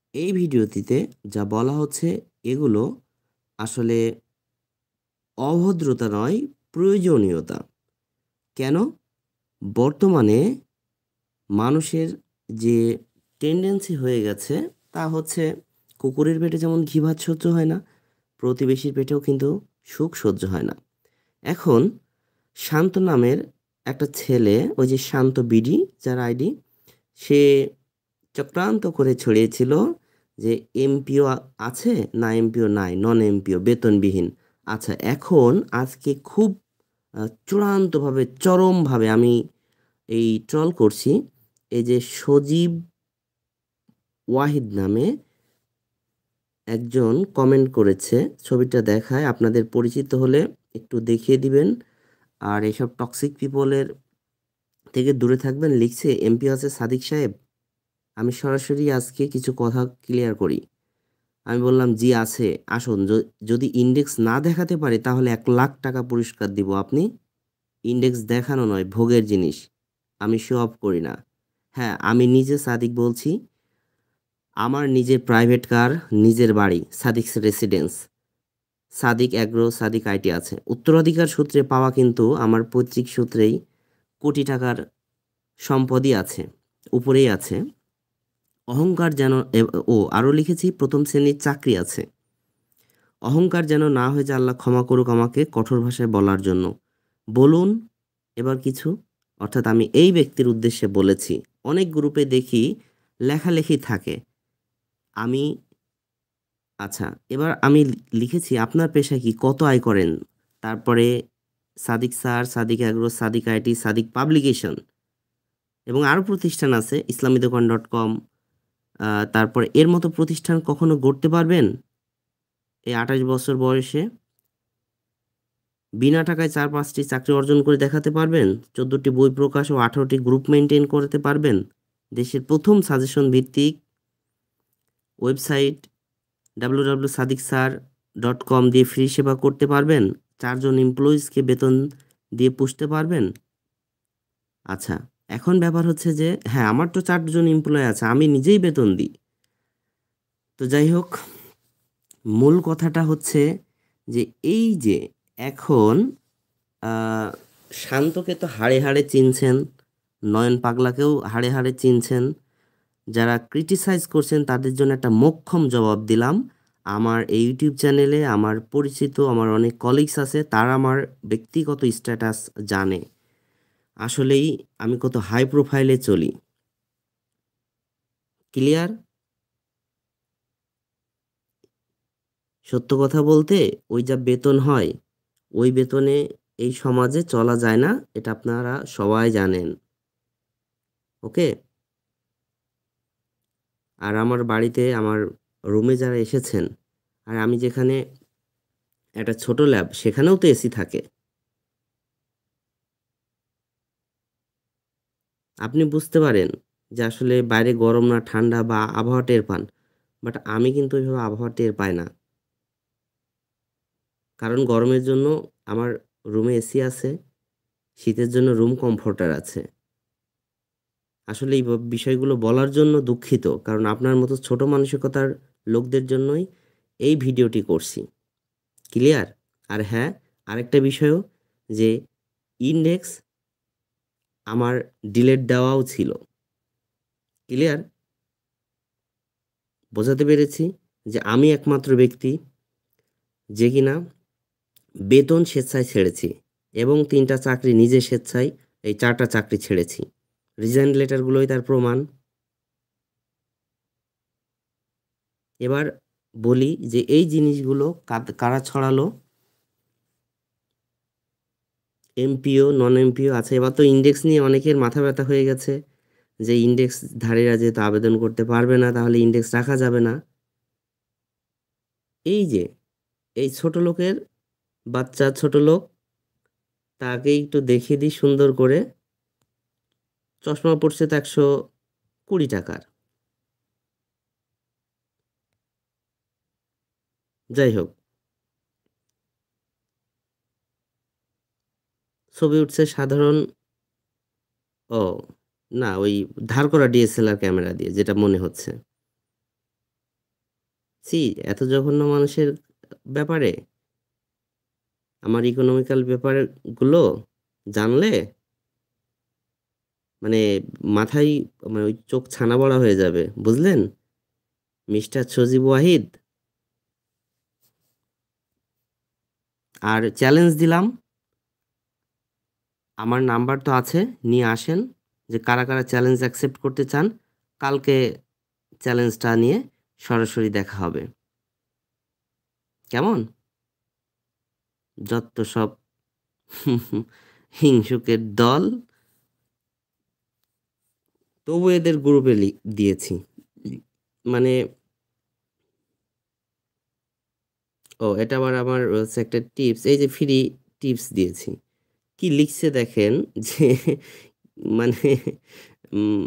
এই ভিডিওটিতে যা বলা হচ্ছে এগুলো আসলে অভদ্রতা নয়, প্রয়োজনীয়তা। কেন? বর্তমানে মানুষের যে টেন্ডেন্সি হয়ে গেছে তা হচ্ছে কুকুরের পেটে যেমন ঘি ভাত সহ্য হয় না, প্রতিবেশীর পেটেও কিন্তু সুখ সহ্য হয় না। এখন শান্ত নামের একটা ছেলে, ওই যে শান্ত বিডি যার আইডি, সে চক্রান্ত করে ছড়িয়েছিল যে এমপিও আছে, না এমপিও নাই, নন এমপিও বেতনবিহীন। আচ্ছা, এখন আজকে খুব চূড়ান্তভাবে চরমভাবে আমি এই ট্রল করছি। এই যে সজীব ওয়াহিদ নামে একজন কমেন্ট করেছে, ছবিটা দেখায়, আপনাদের পরিচিত হলে একটু দেখিয়ে দিবেন। আর এইসব টক্সিক পিপলের থেকে দূরে থাকবেন। লিখছে, এমপি আছে সাদিক সাহেব। আমি সরাসরি আজকে কিছু কথা ক্লিয়ার করি। আমি বললাম, জি আছে, আসুন। যদি ইন্ডেক্স না দেখাতে পারে তাহলে 1,00,000 টাকা পুরস্কার দিব। আপনি ইন্ডেক্স দেখানো নয়, ভোগের জিনিস। আমি শো অফ করি না। হ্যাঁ, আমি নিজে সাদিক বলছি। আমার নিজের প্রাইভেট কার, নিজের বাড়ি, Sadiq residence, Sadiq agro, Sadiq IT আছে। উত্তরাধিকার সূত্রে পাওয়া, কিন্তু আমার পৈতৃক সূত্রেই কোটি টাকার সম্পদই আছে, উপরেই আছে। অহংকার যেন আরও লিখেছি, প্রথম শ্রেণীর চাকরি আছে। অহংকার যেন না হয়ে যায়, আল্লাহ ক্ষমা করুক আমাকে কঠোর ভাষায় বলার জন্য। বলুন এবার কিছু। অর্থাৎ আমি এই ব্যক্তির উদ্দেশ্যে বলেছি। অনেক গ্রুপে দেখি লেখালেখি থাকে। আমি আচ্ছা, এবার আমি লিখেছি, আপনার পেশা কি, কত আয় করেন? তারপরে Sadiq sir, Sadiq agro, Sadiq IT, Sadiq publication এবং আরও প্রতিষ্ঠান আছে, ইসলামীদোকান.com। তারপরে এর মতো প্রতিষ্ঠান কখনো গড়তে পারবেন এই 28 বছর বয়সে? বিনা টাকায় 4-5টি চাকরি অর্জন করে দেখাতে পারবেন? 14টি বই প্রকাশ ও 18টি গ্রুপ মেনটেন করতে পারবেন? দেশের প্রথম সাজেশন ভিত্তিক ওয়েবসাইট www.sadiksar.com দিয়ে ফ্রি সেবা করতে পারবেন? 4 জন এমপ্লয়িজকে বেতন দিয়ে পুষতে পারবেন? আচ্ছা, এখন ব্যাপার হচ্ছে যে, হ্যাঁ, আমার তো 4 জন এমপ্লয় আছে, আমি নিজেই বেতন দিই। তো যাই হোক, মূল কথাটা হচ্ছে যে এই যে এখন আহ, শান্তকে তো হাড়ে হাড়ে চিনছেন, নয়ন পাগলাকেও হাড়ে হাড়ে চিনছেন। যারা ক্রিটিসাইজ করছেন তাদের জন্য একটা মোক্ষম জবাব দিলাম। আমার এই ইউটিউব চ্যানেলে আমার পরিচিত, আমার অনেক কলিগস আছে, তারা আমার ব্যক্তিগত স্ট্যাটাস জানে। আসলেই আমি কত হাই প্রোফাইলে চলি। ক্লিয়ার? সত্য কথা বলতে, ওই যা বেতন হয়, ওই বেতনে এই সমাজে চলা যায় না, এটা আপনারা সবাই জানেন। ওকে? আর আমার বাড়িতে, আমার রুমে যারা এসেছেন, আর আমি যেখানে একটা ছোট ল্যাব, সেখানেও তো এসি থাকে। আপনি বুঝতে পারেন যে আসলে বাইরে গরম না ঠান্ডা বা আবহাওয়া টের পান। বাট আমি কিন্তু ওইভাবে আবহাওয়া টের পাই না। কারণ গরমের জন্য আমার রুমে এসি আছে, শীতের জন্য রুম কমফোর্টার আছে। আসলে এই বিষয়গুলো বলার জন্য দুঃখিত, কারণ আপনার মতো ছোট মানসিকতার লোকদের জন্যই এই ভিডিওটি করছি। ক্লিয়ার? আর হ্যাঁ, আরেকটা বিষয়ও, যে ইন্ডেক্স আমার ডিলেট দেওয়াও ছিল। ক্লিয়ার? বোঝাতে পেরেছি যে আমি একমাত্র ব্যক্তি যে কিনা বেতন স্বেচ্ছায় ছেড়েছি, এবং 3টা চাকরি নিজে স্বেচ্ছায়, এই 4টা চাকরি ছেড়েছি। রিজাইন লেটারগুলোই তার প্রমাণ। এবার বলি যে এই জিনিসগুলো কারা ছড়ালো? এমপিও, নন এমপিও আছে। এবার তো ইন্ডেক্স নিয়ে অনেকের মাথা ব্যথা হয়ে গেছে, যে ইন্ডেক্সধারীরা যেহেতু আবেদন করতে পারবে না, তাহলে ইন্ডেক্স রাখা যাবে না। এই যে এই ছোট লোকের বাচ্চা, ছোট লোক, তাকে একটু দেখিয়ে দিই সুন্দর করে। চশমা পড়ছে তো 120 টাকার। যাই হোক, ছবি উঠছে সাধারণ, ও না, ওই ধার করা ডিএসএলআর ক্যামেরা দিয়ে, যেটা মনে হচ্ছে। সি এত জঘন্য মানুষের ব্যাপারে আমার ইকোনমিক্যাল ব্যাপারগুলো জানলে মানে মাথায় মানে ওই চোখ ছানা বড়া হয়ে যাবে, বুঝলেন মিস্টার সজীব ওয়াহিদ? আর চ্যালেঞ্জ দিলাম, আমার নাম্বার তো আছে, নিয়ে আসেন, যে কারা কারা চ্যালেঞ্জ অ্যাকসেপ্ট করতে চান। কালকে চ্যালেঞ্জটা নিয়ে সরাসরি দেখা হবে, কেমন? যত সব হিংসুকের দল, তবু এদের গ্রুপে দিয়েছি। মানে এটা আবার আমার হচ্ছে একটা টিপস, এই যে ফ্রি টিপস দিয়েছি। কি লিখছে দেখেন, যে মানে উম,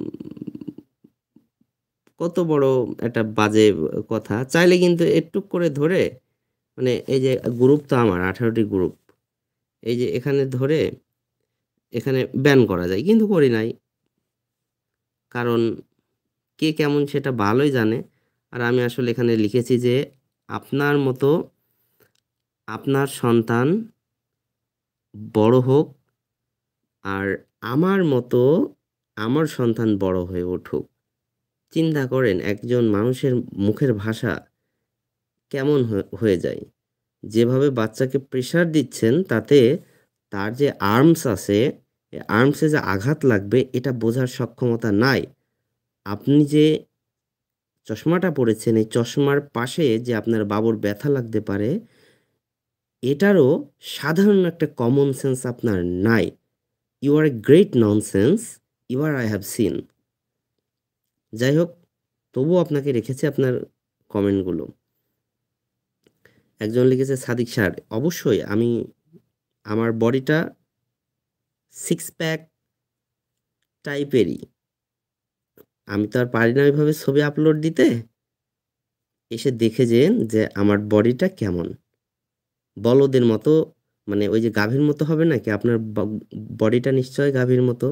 কত বড় একটা বাজে কথা। চাইলে কিন্তু একটু করে ধরে, মানে এই যে গ্রুপ তো আমার 18টি গ্রুপ, এই যে এখানে ধরে এখানে ব্যান করা যায়, কিন্তু করি নাই, কারণ কে কেমন সেটা ভালোই জানে। আর আমি আসলে এখানে লিখেছি যে আপনার মতো আপনার সন্তান বড় হোক, আর আমার মতো আমার সন্তান বড় হয়ে উঠুক। চিন্তা করেন একজন মানুষের মুখের ভাষা কেমন হয়ে যায়। যেভাবে বাচ্চাকে প্রেশার দিচ্ছেন, তাতে তার যে আর্মস আছে, আর্মসে যে আঘাত লাগবে এটা বোঝার সক্ষমতা নাই। আপনি যে চশমাটা পরেছেন, এই চশমার পাশে যে আপনার বাবুর ব্যথা লাগতে পারে, এটারও সাধারণ একটা কমন সেন্স আপনার নাই। You are a great nonsense, you are I have seen. যাই হোক, তবুও আপনাকে রেখেছি আপনার কমেন্টগুলো। একজন লিখেছে, সাদিক স্যার অবশ্যই আমি আমার বডিটা সিক্স প্যাক টাইপেরই, আমি তো আর পারি না ওইভাবে ছবি আপলোড দিতে, এসে দেখে যেন যে আমার বডিটা কেমন, বলদের মতো, মানে ওই যে গাভীর মতো হবে নাকি আপনার বডিটা? নিশ্চয় গাভীর মতো।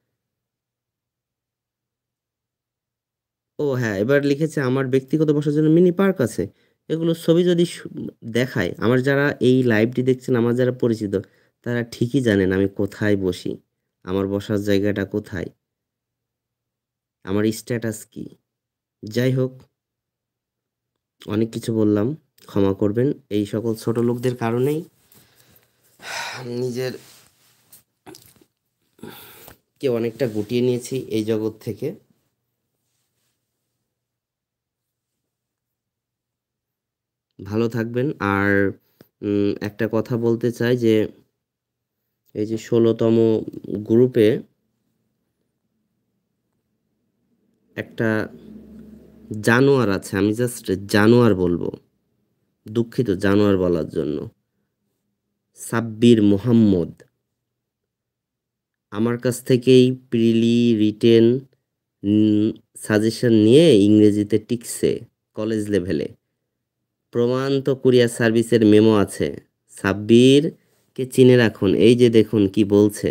ও হ্যাঁ, এবার লিখেছে আমার ব্যক্তিগত বসার জন্য মিনি পার্ক আছে। এগুলো ছবি যদি দেখায়, আমার যারা এই লাইভটি দেখছেন, আমার যারা পরিচিত, তারা ঠিকই জানেন আমি কোথায় বসি, আমার বসার জায়গাটা কোথায়, আমার স্ট্যাটাস কি। যাই হোক, অনেক কিছু বললাম, ক্ষমা করবেন। এই সকল ছোট লোকদের কারণেই নিজের কে অনেকটা গুটিয়ে নিয়েছি এই জগৎ থেকে। ভালো থাকবেন। আর একটা কথা বলতে চাই যে এই যে 16তম গ্রুপে একটা জানোয়ার আছে, আমি জাস্ট জানোয়ার বলবো, দুঃখিত জানোয়ার বলার জন্য। সাব্বির মোহাম্মদ আমার কাছ থেকেই প্রিলি রিটেন সাজেশন নিয়ে ইংরেজিতে টিকছে কলেজ লেভেলে। প্রমাণ তো কুরিয়ার সার্ভিসের মেমো আছে। সাব্বিরকে চিনে রাখুন। এই যে দেখুন কি বলছে,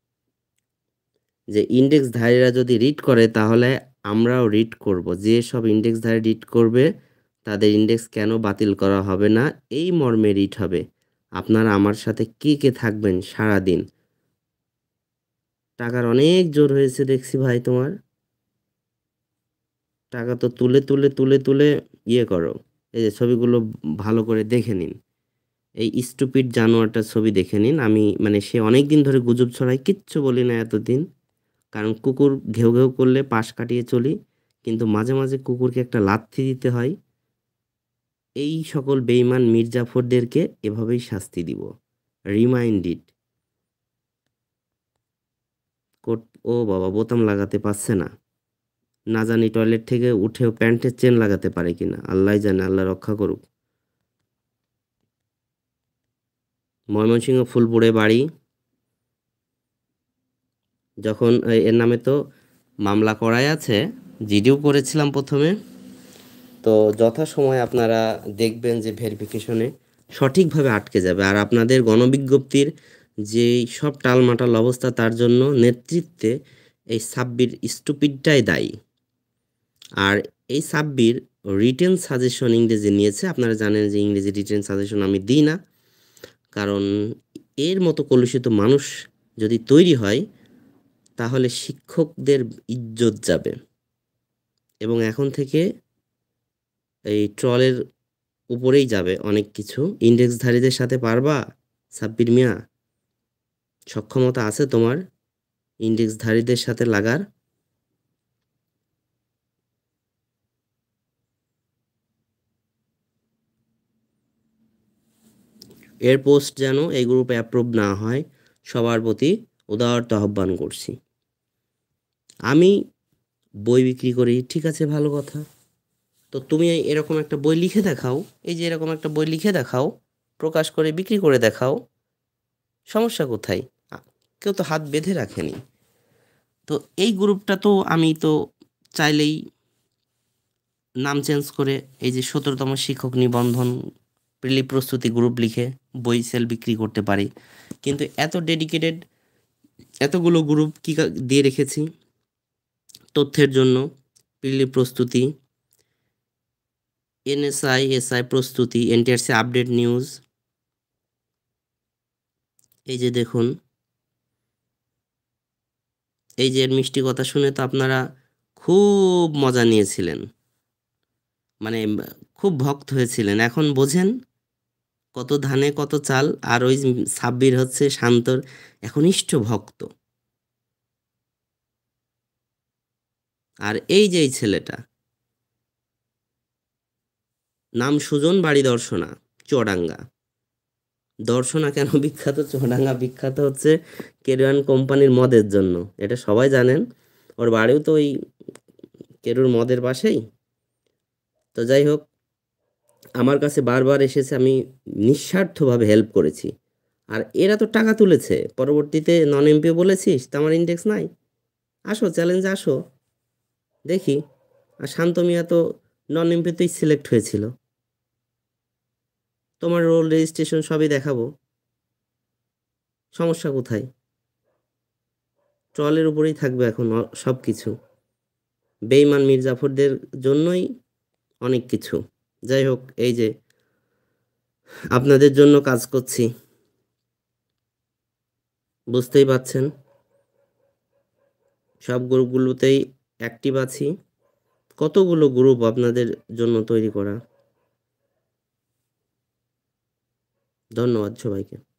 যে ইন্ডেক্সধারীরা যদি রিড করে তাহলে আমরাও রিড করব। যে সব ইন্ডেক্সধারী রিড করবে তাদের ইন্ডেক্স কেন বাতিল করা হবে না, এই মর্মে রিড হবে। আপনারা আমার সাথে কে কে থাকবেন সারা দিন? টাকার অনেক জোর হয়েছে দেখছি ভাই তোমার। টাকা তো তুলে তুলে তুলে তুলে ইয়ে করো। এই যে ছবিগুলো ভালো করে দেখে নিন, এই স্টুপিড জানোয়ারটার ছবি দেখে নিন। আমি মানে সে অনেক দিন ধরে গুজব ছড়াই, কিচ্ছু বলি না এতদিন, কারণ কুকুর ঘেউ ঘেউ করলে পাশ কাটিয়ে চলি, কিন্তু মাঝে মাঝে কুকুরকে একটা লাথি দিতে হয়। এই সকল বেঈমান মির্জাফরদেরকে এভাবেই শাস্তি দিব। রিমাইন্ড ইট। কোট, ও বাবা বোতাম লাগাতে পারছে না, না জানি টয়লেট থেকে উঠেও প্যান্টের চেন লাগাতে পারে কিনা, আল্লাহ জানে, আল্লাহ রক্ষা করুক। ময়মনসিংহ ফুলপুরে বাড়ি। যখন এর নামে তো মামলা করাই আছে, জিডিও করেছিলাম প্রথমে, তো যথাসময়ে আপনারা দেখবেন যে ভেরিফিকেশনে সঠিকভাবে আটকে যাবে। আর আপনাদের গণবিজ্ঞপ্তির যেই সব টালমাটাল অবস্থা, তার জন্য নেতৃত্বে এই সাব্বির স্টুপিডটাই দায়ী। আর এই সাব্বির রিটেন সাজেশন ইংরেজি নিয়েছে। আপনারা জানেন যে ইংরেজি রিটেন সাজেশন আমি দিই না, কারণ এর মতো কলুষিত মানুষ যদি তৈরি হয় তাহলে শিক্ষকদের ইজ্জত যাবে। এবং এখন থেকে এই ট্রলের উপরেই যাবে অনেক কিছু। ইন্ডেক্সধারীদের সাথে পারবা সাব্বির মিয়া? সক্ষমতা আছে তোমার ইন্ডেক্সধারীদের সাথে লাগার? এর পোস্ট যেন এই গ্রুপে অ্যাপ্রুভ না হয় সবার প্রতি উদারত আহ্বান করছি। আমি বই বিক্রি করি, ঠিক আছে, ভালো কথা। তো তুমি এরকম একটা বই লিখে দেখাও, এই যে এরকম একটা বই লিখে দেখাও, প্রকাশ করে বিক্রি করে দেখাও, সমস্যা কোথায়? আ- কেউ তো হাত বেঁধে রাখেনি। তো এই গ্রুপটা তো আমি তো চাইলেই নাম চেঞ্জ করে এই যে 17তম শিক্ষক নিবন্ধন প্রিলি প্রস্তুতি গ্রুপ লিখে বই সেল বিক্রি করতে পারি। কিন্তু এত ডেডিকেটেড এতগুলো গ্রুপ দিয়ে রেখেছি তথ্যের জন্য। প্রিলি প্রস্তুতি, এনএসআই এসআই প্রস্তুতি, এনটিআরসি আপডেট নিউজ, এই যে দেখুন, এই যে এর মিষ্টি কথা শুনে তো আপনারা খুব মজা নিয়েছিলেন, মানে খুব ভক্ত হয়েছিলেন। এখন বোঝেন কত ধানে কত চাল। আর ওই সাব্বির হচ্ছে শান্তর একনিষ্ঠ ভক্ত। আর এই যে এই ছেলেটা, নাম সুজন, বাড়ি দর্শনা, চুয়াডাঙ্গা। দর্শনা কেন বিখ্যাত? চুয়াডাঙ্গা বিখ্যাত হচ্ছে কেরুয়ান কোম্পানির মদের জন্য, এটা সবাই জানেন। ওর বাড়িও তো ওই কেরুর মদের পাশেই। তো যাই হোক, আমার কাছে বারবার এসেছে, আমি নিঃস্বার্থভাবে হেল্প করেছি। আর এরা তো টাকা তুলেছে, পরবর্তীতে নন এমপিও বলেছিস তা আমার ইন্ডেক্স নাই। আসো, চ্যালেঞ্জে আসো, দেখি। আর শান্ত মিয়া তো নন এমপিতেই সিলেক্ট হয়েছিল। তোমার রোল রেজিস্ট্রেশন সবই দেখাবো, সমস্যা কোথায়? ট্রলের উপরেই থাকবে এখন সব কিছু। বেঈমান মির্জাফরদের জন্যই অনেক কিছু। যাই হোক, এই যে আপনাদের জন্য কাজ করছি, বুঝতেই পাচ্ছেন। সব গ্রুপগুলোতেই অ্যাক্টিভ আছি। কতগুলো গ্রুপ আপনাদের জন্য তৈরি করা। ধন্যবাদ সবাইকে।